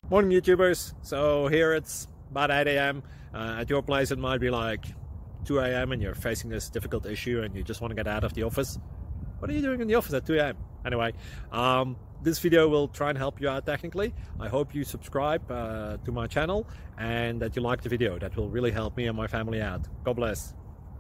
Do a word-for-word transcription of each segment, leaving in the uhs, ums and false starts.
Morning YouTubers. So here it's about eight A M Uh, at your place it might be like two A M and you're facing this difficult issue and you just want to get out of the office. What are you doing in the office at two A M? Anyway, um, this video will try and help you out technically. I hope you subscribe uh, to my channel and that you like the video. That will really help me and my family out. God bless.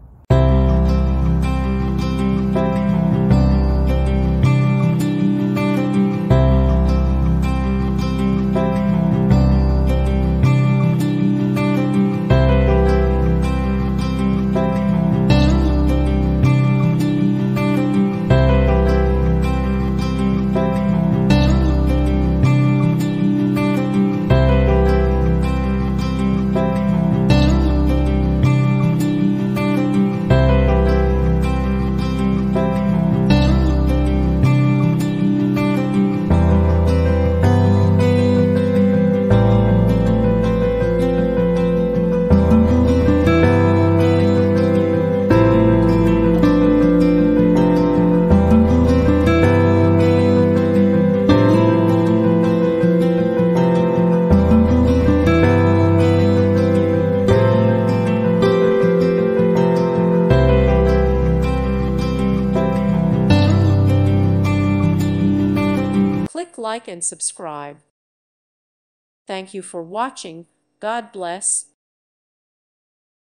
Click like and subscribe. Thank you for watching. God bless.